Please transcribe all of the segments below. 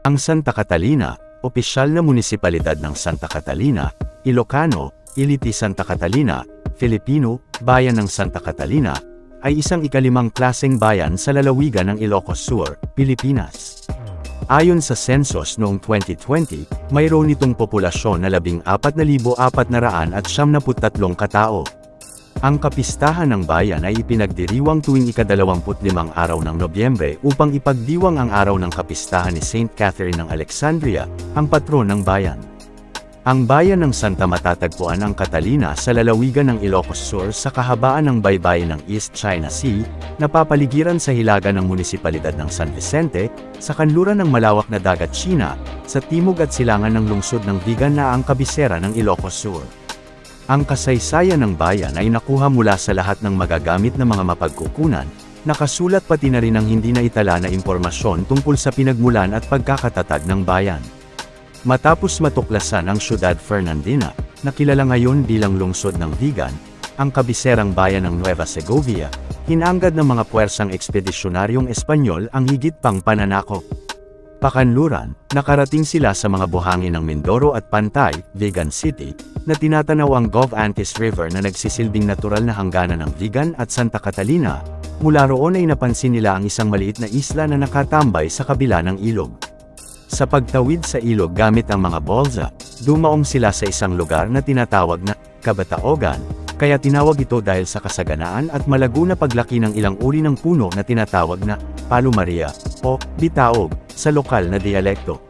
Ang Santa Catalina, opisyal na munisipalidad ng Santa Catalina, Ilocano, Iliti Santa Catalina, Filipino, Bayan ng Santa Catalina, ay isang ikalimang klaseng bayan sa lalawigan ng Ilocos Sur, Pilipinas. Ayon sa census noong 2020, mayroon nitong populasyon na 14,473 katao. Ang kapistahan ng bayan ay ipinagdiriwang tuwing ika-25 araw ng Nobyembre upang ipagdiwang ang araw ng kapistahan ni Saint Catherine ng Alexandria, ang patron ng bayan. Ang bayan ng Santa matatagpuan ang Catalina sa lalawigan ng Ilocos Sur sa kahabaan ng baybayin ng East China Sea, napapaligiran sa hilaga ng munisipalidad ng San Vicente, sa kanluran ng malawak na dagat China, sa timog at silangan ng lungsod ng Vigan na ang kabisera ng Ilocos Sur. Ang kasaysayan ng bayan ay nakuha mula sa lahat ng magagamit na mga mapagkukunan, nakasulat pati na rin ang hindi na itala na impormasyon tungkol sa pinagmulan at pagkakatatag ng bayan. Matapos matuklasan ang Ciudad Fernandina, na kilala ngayon bilang lungsod ng Vigan, ang kabiserang bayan ng Nueva Segovia, hinanggad ng mga puwersang ekspedisyonaryong Espanyol ang higit pang pananakop. Pakanluran, nakarating sila sa mga buhangin ng Mindoro at Pantay, Vigan City, na tinatanaw ang Gov Antis River na nagsisilbing natural na hangganan ng Vigan at Santa Catalina. Mula roon ay napansin nila ang isang maliit na isla na nakatambay sa kabila ng ilog. Sa pagtawid sa ilog gamit ang mga bolsa, dumaong sila sa isang lugar na tinatawag na Kabataogan, kaya tinawag ito dahil sa kasaganaan at malago na paglaki ng ilang uri ng puno na tinatawag na Palumaria o Bitaog sa lokal na dialekto.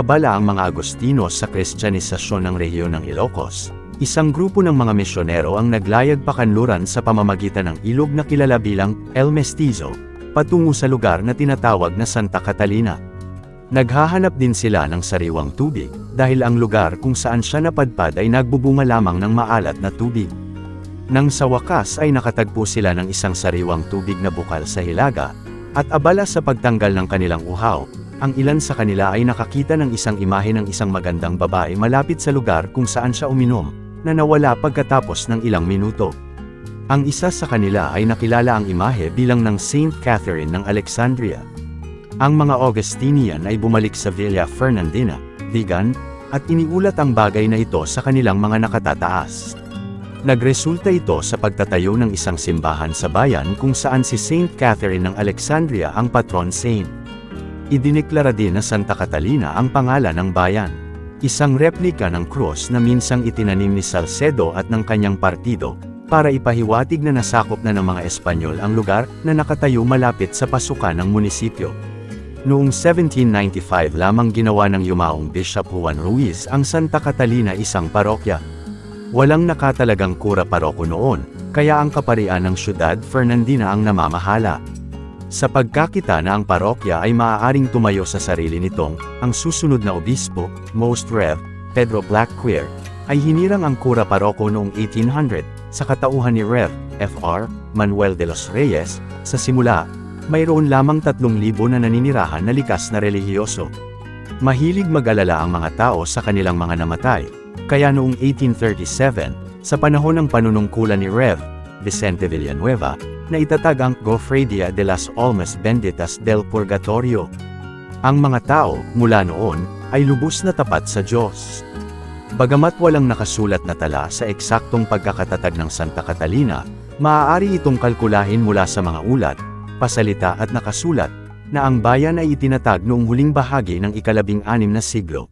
Umaabala ang mga Agostinos sa Kristyanisasyon ng rehiyon ng Ilocos. Isang grupo ng mga misyonero ang naglayag pakanluran sa pamamagitan ng ilog na kilala bilang El Mestizo, patungo sa lugar na tinatawag na Santa Catalina. Naghahanap din sila ng sariwang tubig, dahil ang lugar kung saan siya napadpad ay nagbubunga lamang ng maalat na tubig. Nang sa wakas ay nakatagpo sila ng isang sariwang tubig na bukal sa hilaga, at abala sa pagtanggal ng kanilang uhaw, ang ilan sa kanila ay nakakita ng isang imahe ng isang magandang babae malapit sa lugar kung saan siya uminom, na nawala pagkatapos ng ilang minuto. Ang isa sa kanila ay nakilala ang imahe bilang ng Saint Catherine ng Alexandria. Ang mga Augustinian ay bumalik sa Villa Fernandina, Vigan, at iniulat ang bagay na ito sa kanilang mga nakatataas. Nagresulta ito sa pagtatayo ng isang simbahan sa bayan kung saan si Saint Catherine ng Alexandria ang patron saint. Idineklara din na Santa Catalina ang pangalan ng bayan. Isang replika ng krus na minsang itinanim ni Salcedo at ng kanyang partido, para ipahiwatig na nasakop na ng mga Espanyol ang lugar na nakatayo malapit sa pasukan ng munisipyo. Noong 1795 lamang ginawa ng yumaong Bishop Juan Ruiz ang Santa Catalina isang parokya. Walang nakatalagang kura paroko noon, kaya ang kaparian ng siyudad Fernandina ang namamahala. Sa pagkakita na ang parokya ay maaaring tumayo sa sarili nitong, ang susunod na obispo, Most Rev. Pedro Blackquer, ay hinirang ang kura paroko noong 1800, sa katauhan ni Rev. Fr. Manuel de los Reyes. Sa simula, mayroon lamang 3,000 na naninirahan na likas na relihiyoso. Mahilig mag-alala ang mga tao sa kanilang mga namatay, kaya noong 1837, sa panahon ng panunungkulan ni Rev. Vicente Villanueva, na itatag ang Cofradia de las Almas Benditas del Purgatorio. Ang mga tao, mula noon, ay lubos na tapat sa Diyos. Bagamat walang nakasulat na tala sa eksaktong pagkakatatag ng Santa Catalina, maaari itong kalkulahin mula sa mga ulat, pasalita at nakasulat, na ang bayan ay itinatag noong huling bahagi ng ika-16 na siglo.